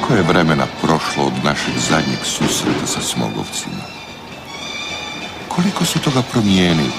Koliko je vremena prošlo od našeg zadnjeg susreta sa Smogovcima? Koliko su toga promijenili?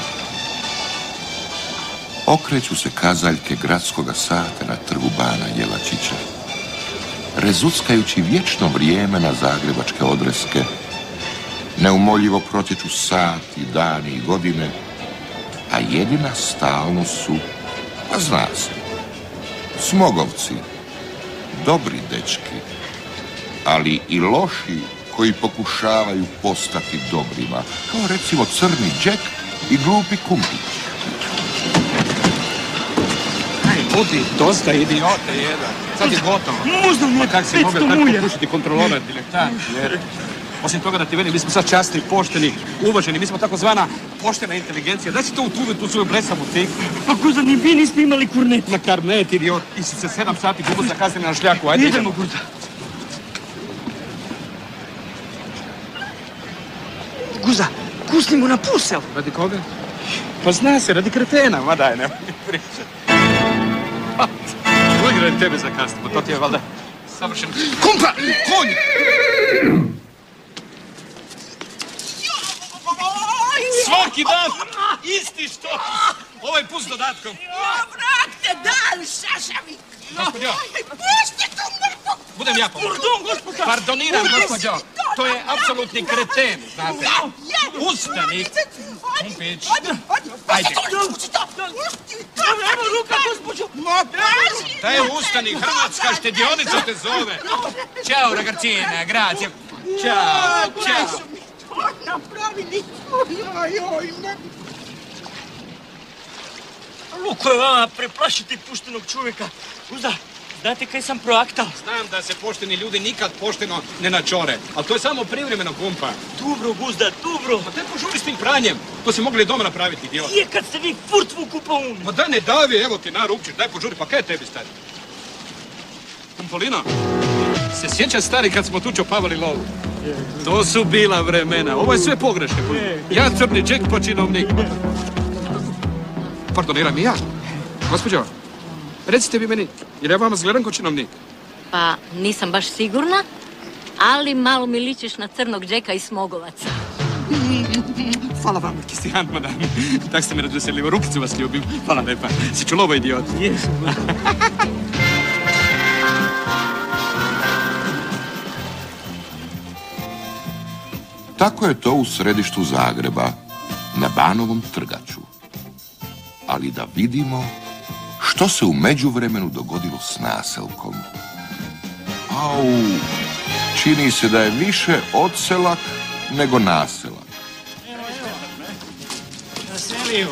Okreću se kazaljke gradskoga sata na trgu Bana Jelačića, rezuckajući vječno vrijeme na zagrebačke odreske. Neumoljivo protječu sati, dani i godine, a jedina stalnost su, pa zna se, Smogovci, dobri dečki, ali i loši koji pokušavaju postati dobrima, kao recimo Crni Džek i Glupi Kumpić. Budi, dosta idiote jedan. Sad je gotovo. Možda mi je 500 mulja. Kako si mogao tako pušiti kontrolora, dilektant? Osim toga da ti velim, mi smo sad časni, pošteni, uvaženi, mi smo takozvana poštena inteligencija. Daj si to utuviti tu svoju blesavu ciku. Pa Guza, ni vi niste imali kurnet. Na karnet, idiot. I si se 7 sati gubo zakasnili na šljaku. Ajde, idemo, Guza. Guza, kusnimo na pusel. Radi koga? Pa zna se, radi kretena. Ma daj, nemoj pričati. Uvijek radi tebe zakasnimo, to ti je valjda savršeno. Kumpa! Konj! Svaki dan, isti što. Ovaj put s dodatkom. Vratite, dan, šašavi! Gospodjo. Pušti tu mrtvu! Budem ja pomoć. Pardoniram, gospođo. To je apsolutni kreten, znate. Ustani. Kumpić. Ajde. Evo ruka, gospođo. Daj, ustani, hrvatska štedionica te zove. Ćao, ragazina, grazie. Ćao, ćao. Napravili. Luko je vama preplašiti puštenog čovjeka. Guza, znate kaj sam proaktao? Znam da se pošteni ljudi nikad pošteno ne načore, ali to je samo privremeno, kumpa. Dobro, Guzda, dobro. Pa te požuri s tim pranjem. To si mogli doma napraviti, idiot. Je kad ste vi furt vuku po unu. Pa daj ne davi, evo ti narupčiš, daj požuri, pa kaj je tebi stari? Kumpolino, se sjeća stari kad smo tu čopavali lovu? To su bila vremena, ovo je sve pogrešno. Ja Crni Džek pa činovnik. Pardoniram i ja. Gospođo, recite vi meni, jer ja vama zgledam ko činovnik? Pa nisam baš sigurna, ali malo mi ličiš na Crnog Džeka i Smogovaca. Hvala vam, Kristijan, madam. Tak ste me razveselili, rukicu vas ljubim. Hvala lepa. Si čulo ovo, idiot? Jesam. Tako je to u središtu Zagreba, na Banovom trgaču. Ali da vidimo što se u međuvremenu dogodilo s naselkom. Au, čini se da je više odselak nego naselak. Naseliju.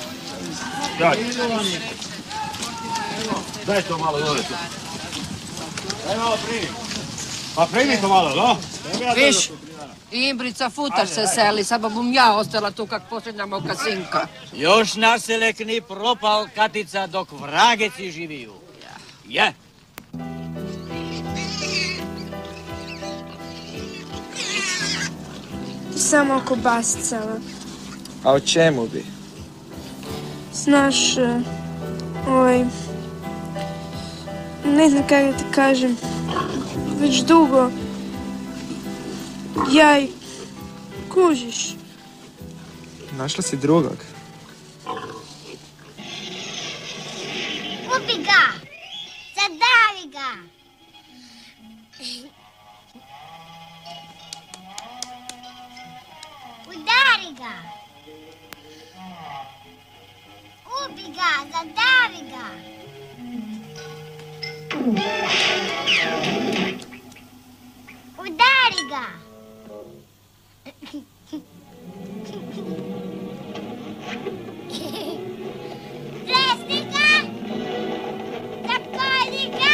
Daj to malo dole tu. Daj malo primi. Pa primi to malo, no? Viš, Imbrica futar se seli, samo bom ja ostala tu kak posljednja mokasinka. Još naselek ni propal, Katica, dok vrageci živiju. Je. Samo oko basicama. A o čemu bi? Znaš, ne znam kako ti kažem, već dugo, ja i kužiš. Našla si drugog. Ubi ga! Zadavi ga! Udari ga! Ubi ga! Zadavi ga! Udari ga! Tresti ga! Zapkoli ga!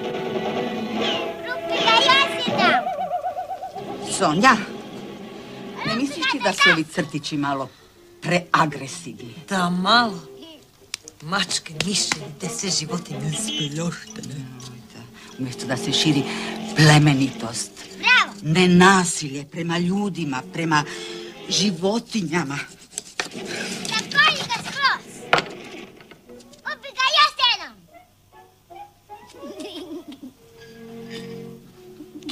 Rupi ga Josita! Sonja, ne misliš ti da su ovi crtići malo preagresivni? Da, malo. Mačke, miševi, te sve životinje speljoštene. Umjesto da se širi plemenitost, Bravo! nenasilje prema ljudima, prema životinjama. Zapkoli ga skroz! Ubi ga još jednom!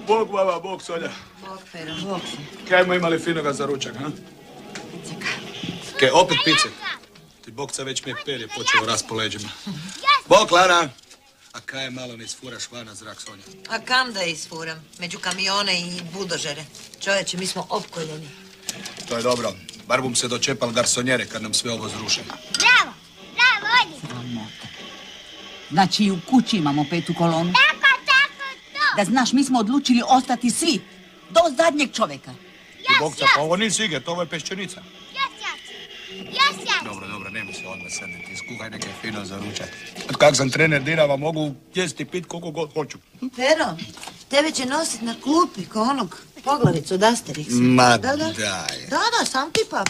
Bog vama, Bog Sonja. Bog, Pero, Bog. Kaj smo imali finoga za ručak, ha? Kaj, opet pice? Ti Bogca već mi je perje počeo rast po leđima. Bog, Lara! A kaj malo ne isfuraš vana zrak, Sonja? A kam da isfuram? Među kamione i buldožere. Čovječe, mi smo opkoljeni. To je dobro. Bar bum se dočepal garsonjere kad nam sve ovo zruše. Bravo, bravo, odi. Znači i u kući imamo 5. kolonu. Tako to. Da znaš, mi smo odlučili ostati svi. Do zadnjeg čovjeka. I Bogca, pa ovo nisi Iget, ovo je peščenica. Još. Dobro, nemoj se odmah sediti. Iskuhaj neke fino za ručak. Od kak sam trener Dinama, mogu jesti i pit koliko god hoću. Pero, tebe će nosit na klupi ko onog poglavicu od Asterixa. Ma da. daj. Da, sam ti pape.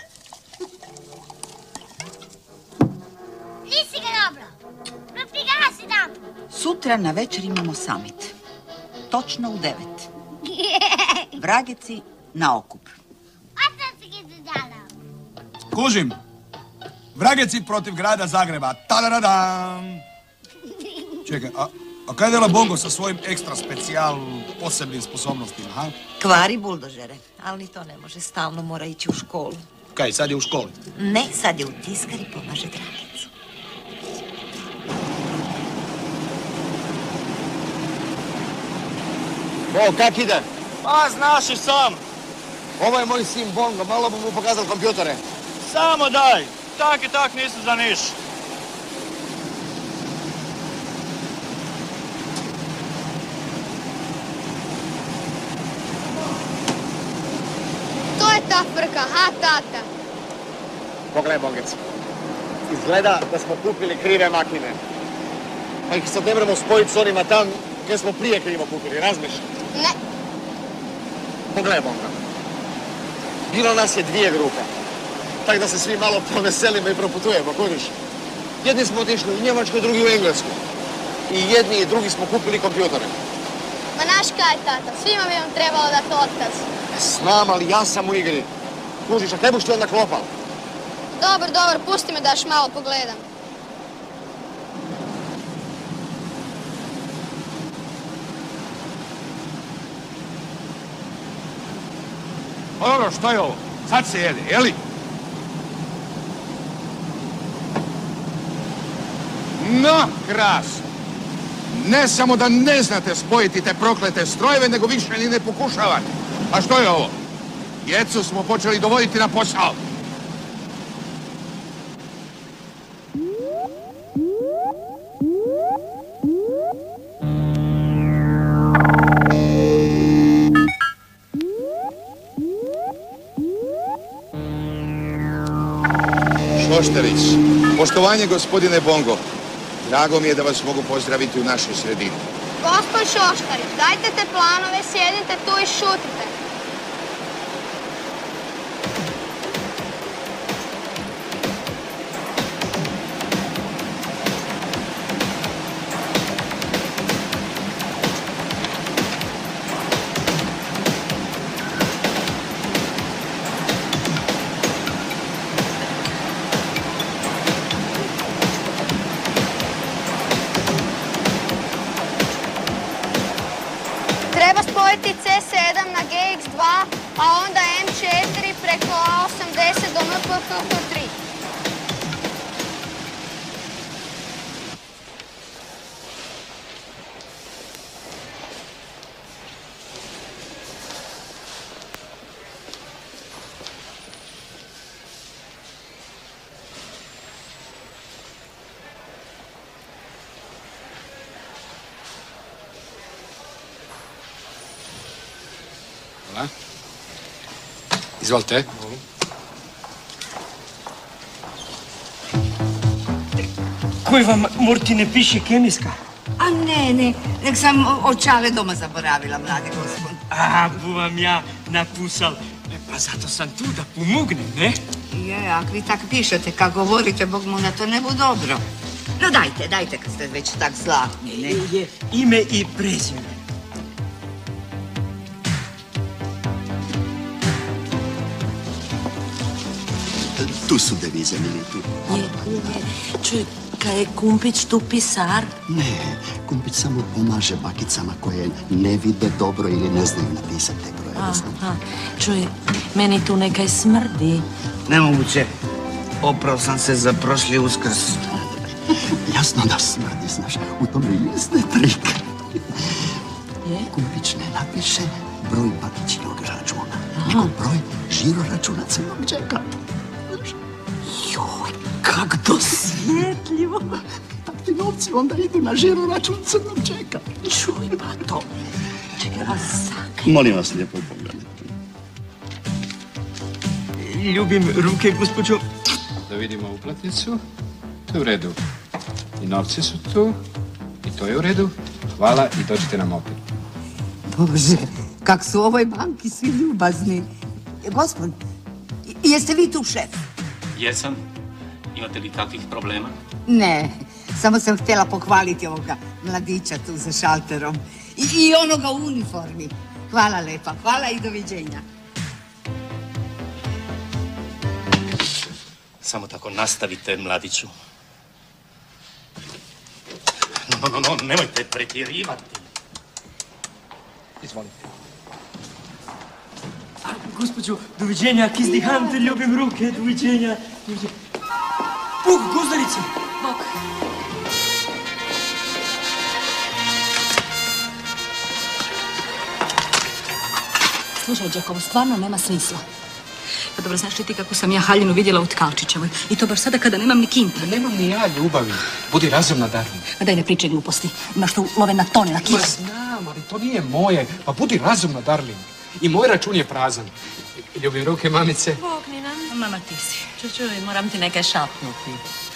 Nisi ga dobro. Propigasi nam. Sutra na večer imamo summit. Točno u 9. Vrageci na okup. Osam se ga dodala. Kužim. Vrageci protiv grada Zagreba. Tadadadam! Čekaj, a kaj dela Bongo sa svojim ekstra specijal posebnim sposobnostima, ha? Kvari buldožere, ali ni to ne može. Stalno mora ići u školu. Kaj, sad je u školi? Ne, sad je u tiskar i pomaže Dragicu. O, kak ide? Pa, znaš i sam. Ovo je moj sin Bongo, malo bi mu pokazal kompjutere. Samo daj. Tak i tak nisu za niš. To je ta frka, ha tata? Pogledaj, Bongec. Izgleda da smo kupili krive makine. Pa ih sad ne moramo spojiti s onima tam gdje smo prije krivo kupili, razmiš? Ne. Pogledaj, Bongo. Bilo nas je 2 grupe. Tako da se svi malo poveselimo i proputujemo, kužiš? Jedni smo otišli u Njemačku, drugi u Englesku. I jedni i drugi smo kupili kompjutore. Ma naš kaj, tata, svima bi vam trebalo dati otkaz. Znam, ali ja sam u igri. Kužiš, a tebuš ti onda klopal? Dobar, pusti me da još malo pogledam. Pa dobro, što je ovo? Sad se jede, jeli? No, krasno. Ne samo da ne znate spojiti te proklete strojeve, nego više ni ne pokušavate. A što je ovo? Djecu smo počeli dovoditi na posao. Šoštarić, poštovanje gospodine Bongo. Drago mi je da vas mogu pozdraviti u našoj sredini. Gospod Šoštarić, dajte te planove, sjedite tu i šutite. Treba spojiti C7 na GX2, a onda M4 preko A80 do MPHH3. Hvala. Izvolite. Koji vam, Murti, ne piše kemijska? A ne, nek sam očale doma zaboravila, mladi gospod. A, bu vam ja napusal. Pa zato sam tu da pomognem, ne? Je, ako vi tak pišete, kako govorite, Bog mu na to ne bu dobro. No dajte, kad ste već tak zlatni, ne? Je ime i prezime. Tu su devize, Militu. Je. Čuj, Kaj je Kumpić tu pisar? Ne, Kumpić samo pomaže bakicama koje ne vide dobro ili ne znaju napisati te brojeve. Čuj, meni tu nekaj smrdi. Nemoguće. Oprao sam se za prošli Uskrs. Jasno da smrdi, znaš, u tome jeste trik. Kumpić ne napiše broj bakićinog računa, nego broj žiro računa crnog Džeka. Joj, kak dosjetljivo. Tak ti novci onda idu na žiro račun crnog Džeka. Čuj, pa to. Čekaj, a sakaj. Molim vas lijepo pogledajte. Ljubim ruke, gospođo. Da vidimo uplatnicu. To je u redu. I novci su tu. I to je u redu. Hvala i dođite nam opet. Bože, kak su u ovoj banki svi ljubazni. Gospod, jeste vi tu šef? Jesam. Imate li kakvih problema? Ne, samo sam htjela pohvaliti ovoga mladića tu za šalterom. I onoga u uniformi. Hvala lepa, hvala i doviđenja. Samo tako nastavite, mladiću. No, nemojte pretjerivati. Izvolite. Gospođo, doviđenja, kiss the hand, ljubim ruke, doviđenja. Guzdarica! Bok. Slušaj, Đakovo, stvarno nema smisla. Pa dobro, znaš li ti kako sam ja haljinu vidjela u Tkalčićevoj? I to baš sada kada nemam ni kinta. Nemam ni ja ljubavi. Budi razumna, Darling. Ma daj, ne pričaj gluposti. Imaš tu love na tone, na kilo. Ma znam, ali to nije moje. Pa budi razumna, Darling. I moj račun je prazan. Ljubim ruke, mamice. Bokni nam. Mama, ti si. Čuj, moram ti nekaj šapnuti.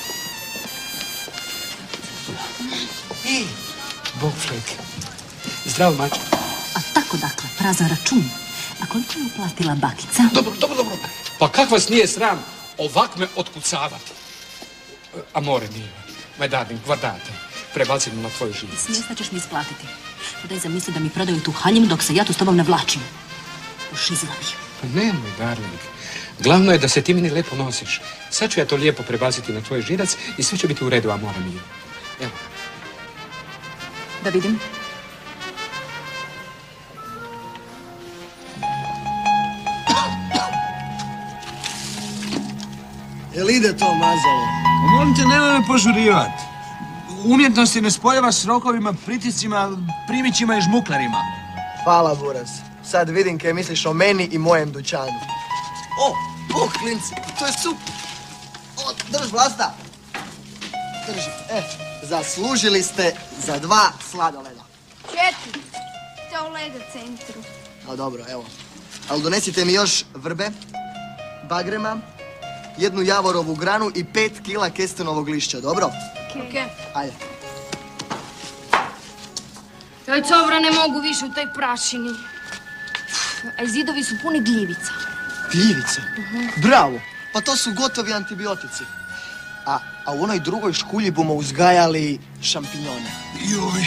Bog, Flek. Zdravo, mačo. A tako dakle, prazan račun. A koliko je uplatila bakica? Dobro. Pa kak vas nije sram ovak me otkucavati? Amore mio, my darling, guardate. Prebacim na tvoju žilicu. Smjesta ćeš mi isplatiti. Daj zamisli da mi prodaju tu haljinu dok se ja tu s tobom ne vlačim. Ušizila bih. Pa nemoj, darling. Glavno je da se ti meni lijepo nosiš. Sad ću ja to lijepo prebaciti na tvoj žilac i sve će biti u redu, amore mio. Evo. Da vidim. Jel ide to mazalo? Molim te, nemoj me požurivat. Umjetnost se ne spojava s rokovima, pritiscima, primićima i žmuklarima. Hvala, Buras. Sad vidim kaj misliš o meni i mojem dućanu. Klinci, to je super. Drž, Vlasta. Drži. Zaslužili ste za 2 sladoleda. 4. To u Lego centru. A dobro, evo. Ali donesite mi još vrbe, bagrema, 1 javorovu granu i 5 kila kestenovog lišća, dobro? Okej. Ajde. Joj, covra, ne mogu više u toj prašini. A zidovi su puni gljivica. Gljivice? Bravo. Pa to su gotovi antibiotici. A u onoj drugoj škulji bomo uzgajali šampinjone. Joj.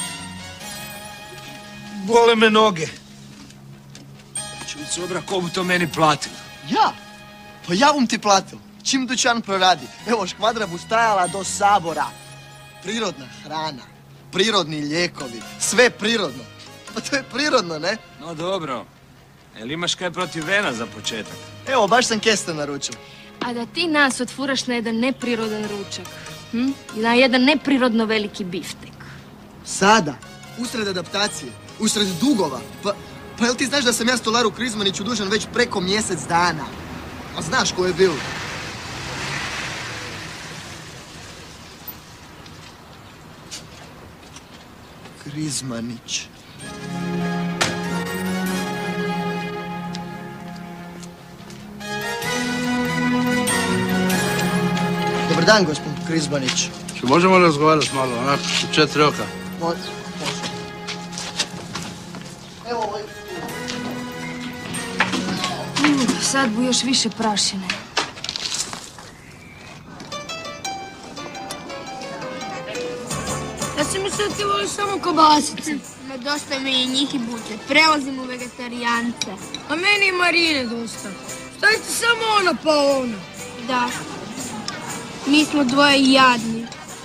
Bole me noge. Čuj, cobra, ko bi to meni platio? Ja? Pa ja bom ti platil. Čim dućan proradi. Evo, škvadra bu stajala do sabora. Prirodna hrana, prirodni lijekovi, sve prirodno. Pa to je prirodno, ne? No dobro. Jel imaš kaj protiv vena za početak? Evo, baš sam kesten naručio. A da ti nas otfuraš na jedan neprirodan ručak. I na jedan neprirodno veliki biftek. Sada? Usred adaptacije? Usred dugova? Pa jel ti znaš da sam ja stolaru Krizmaniću dužan već preko mjesec dana? A znaš ko je bil? Krizmanić. Dobar dan, gospodin Krizmanić. Možemo razgovarati malo, onako, u 4 oka? Može. Evo ovaj. Sad bu još više prašine. Ja sam mislila da ti voliš samo kobasice. Ma dosta mi je njih i buče. Prelazim u vegetarijance. A meni i Marine dosta. Stavite samo ona pa ona. Da. Mi smo dvoje jadni.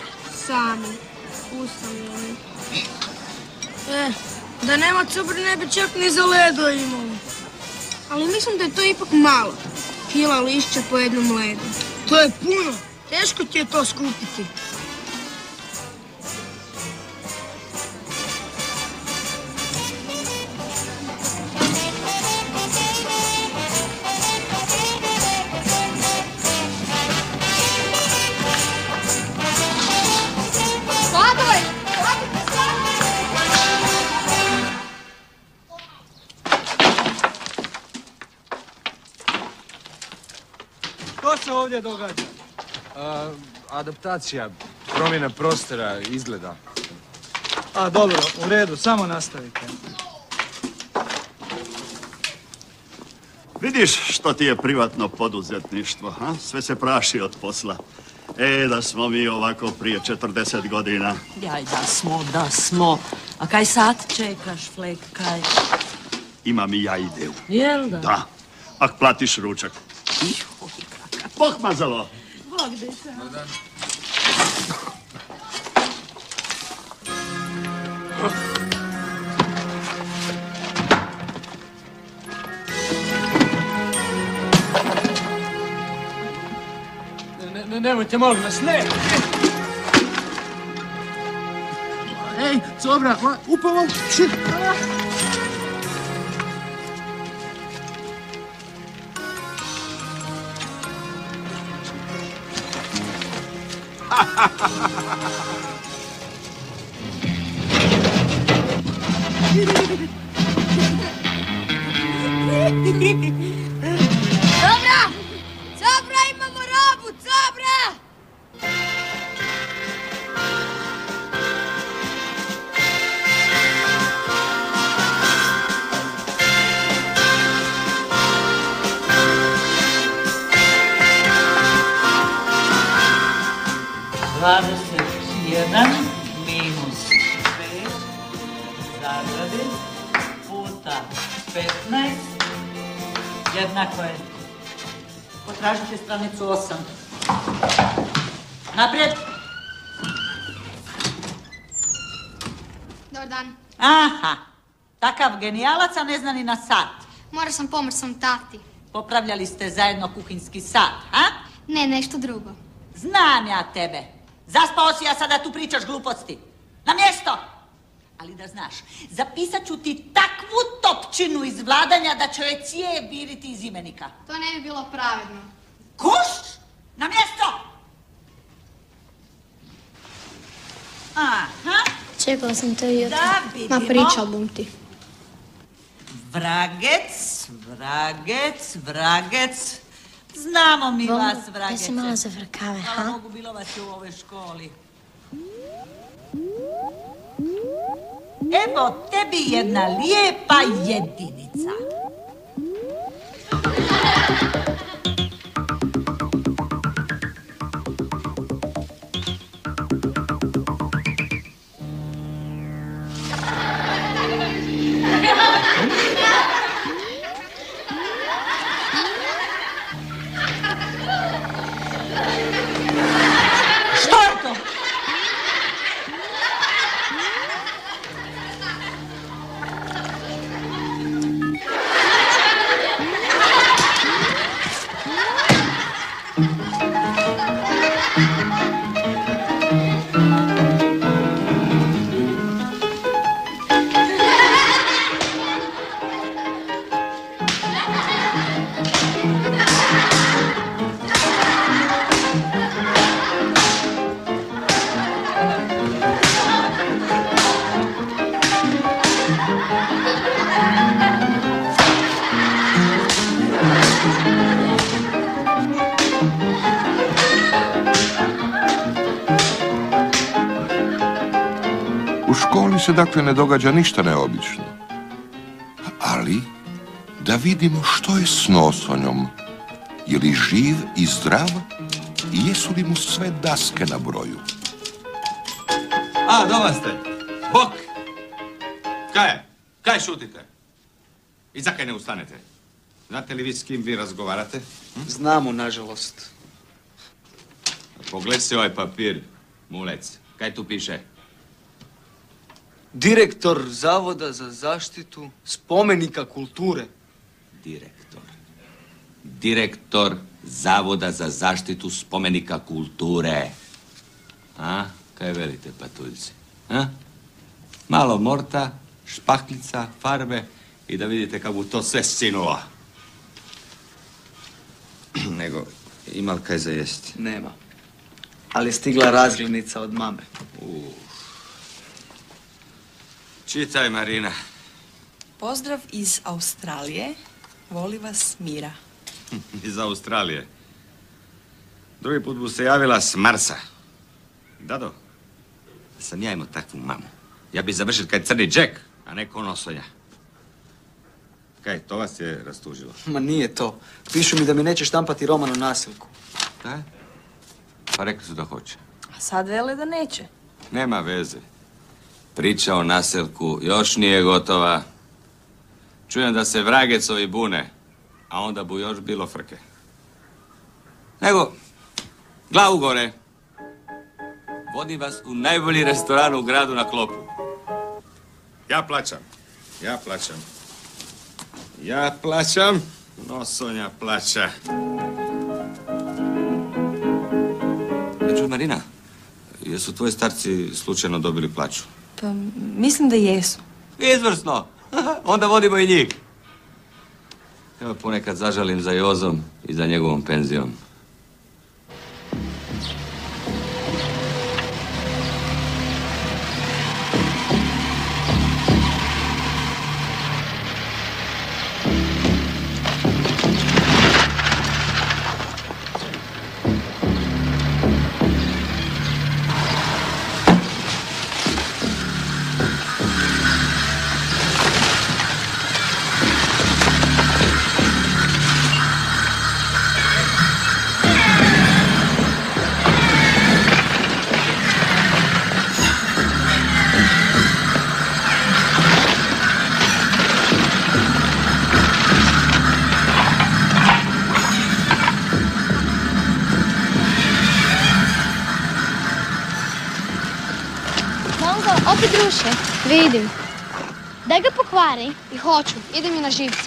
sami. Usamljeni. Da nema cubra ne bi čak ni za ledo imali. Ali mislim da je to ipak malo. Kila lišća po jednom ledu. To je puno. Teško ti je to skupiti. Što se ovdje događa? Adaptacija, promjena prostora, izgleda. A, dobro, u redu, samo nastavite. Vidiš što ti je privatno poduzetništvo, ha? Sve se praši od posla. Da smo mi ovako prije 40 godina. Jaj, da smo. A kaj sad čekaš, Flek, kaj? Imam i ja ideju. Jel da? Da. Ak platiš ručak. Bog mazalo. Bog deca. Nemojte, molim vas, ne! Ej, Cobra, upamo! Cobra, imamo robu, Cobra! minus 5 zagrade puta 15 jednako je. Potražite stranicu 8. Naprijed! Dobar dan. Aha, takav genijalac, a ne zna ni na sat. Morao sam pomoć sam tati. Popravljali ste zajedno kuhinjski sat, a? Ne, nešto drugo. Znam ja tebe. Zaspao si, a sada tu pričaš gluposti. Na mjesto! Ali da znaš, zapisat ću ti takvu topčinu iz vladanja da će joj cijev biriti iz imenika. To ne bi bilo pravedno. Kuš! Na mjesto! Aha. Čekala sam te jutro. Da vidimo. Ma pričao bum ti. Vragec, vragec, vragec. Znamo mi vas, vragece. Ja se malo zavrkave, ha? Mogu bilovati u ovoj školi. Evo tebi jedna lijepa jedinica. Što je to? U školi se dakle ne događa ništa neobično. Ali da vidimo što je s nosonjom. Je li živ i zdrav i jesu li mu sve daske na broju? A, doma ste. Bok! Kaj šutite? I zakaj ne ustanete? Znate li vi s kim vi razgovarate? Znamo, nažalost. Pogled se ovaj papir, mulec. Kaj tu piše? Direktor Zavoda za zaštitu spomenika kulture. Direktor Zavoda za zaštitu spomenika kulture. A? Kaj velite, patuljci? A? Malo morta, špahlica, farbe i da vidite kako to sve sinulo. Nego, ima li kaj za jesti? Nema. Ali je stigla razglednica od mame. Čitaj, Marina. Pozdrav iz Australije. Voli vas Mira. Iz Australije. Drugi put bu se javila s Marsa. Dado, da sam ja imao takvu mamu. Ja bi završil kaj crni Jack, a ne konosonja. Kaj, to vas je rastužilo? Ma nije to. Pišu mi da mi neće štampati roman o nasilku. Da? Pa rekli su da hoće. A sad vele da neće. Nema veze. Priča o naselku još nije gotova. Čujem da se vragecovi bune, a onda bu još bilo frke. Nego, glavu gore. Vodim vas u najbolji restoran u gradu na klopu. Ja plaćam. No, Sonja plaća. Čuj, Marina, jesu tvoji starci slučajno dobili plaću? Pa mislim da jesu. Izvrsno. Onda vodimo i njih. Evo, ponekad zažalim za Jozom i za njegovom penzijom. Opet ruše. Vidim. Daj ga pokvari. I hoću. Ide mi na živce.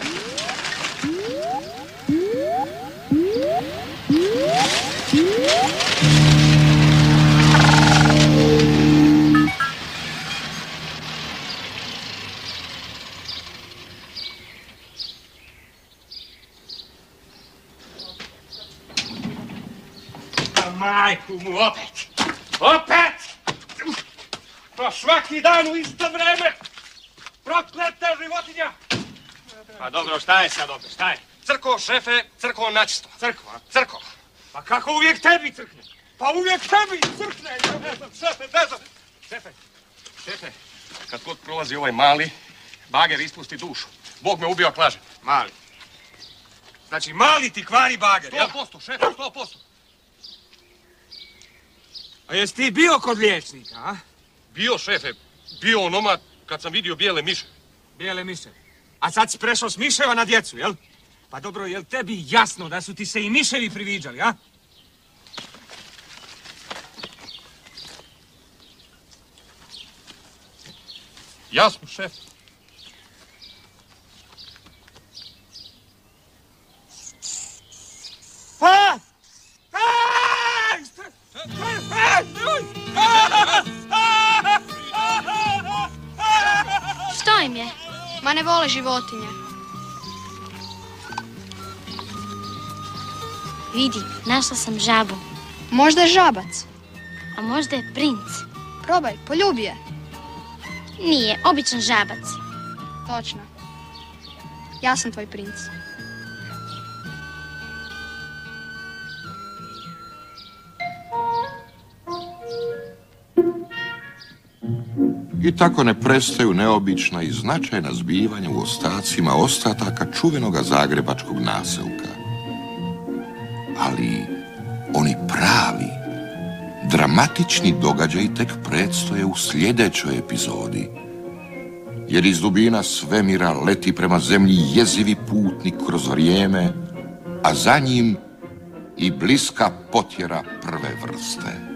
A majku mu opet! Opet! Pa svaki dan u isto vreme! Prokleta životinja! Pa dobro, šta je sad opet, šta je? Crko, šefe, crko načisto. Crkva? Crko. Pa kako uvijek tebi crkne? Pa uvijek tebi crkne! Ne znam, šefe, ne znam. Šefe, kad god prolazi ovaj mali, bager ispusti dušu. Bog me ubio ak lažem. Mali. Znači, mali ti kvari bager, jel? 100%, šefe, 100%. A jesi ti bio kod liječnika, a? Bio, šefe. Bio onoma kad sam vidio bijele miše. Bijele miše? A sad si prešao s miševa na djecu, jel? Pa dobro, jel tebi jasno da su ti se i miševi priviđali, a? Jasno, šef. Što im je? Ma ne vole životinje. Vidi, našla sam žabu. Možda je žabac. A možda je princ. Probaj, poljubi je. Nije, običan žabac. Točno. Ja sam tvoj princ. I tako ne prestaju neobična i značajna zbivanja u ostacima ostataka čuvenoga zagrebačkog naselka. Ali oni pravi, dramatični događaji tek predstoje u sljedećoj epizodi. Jer iz dubina svemira leti prema zemlji jezivi putnik kroz vrijeme, a za njim i bliska potjera prve vrste.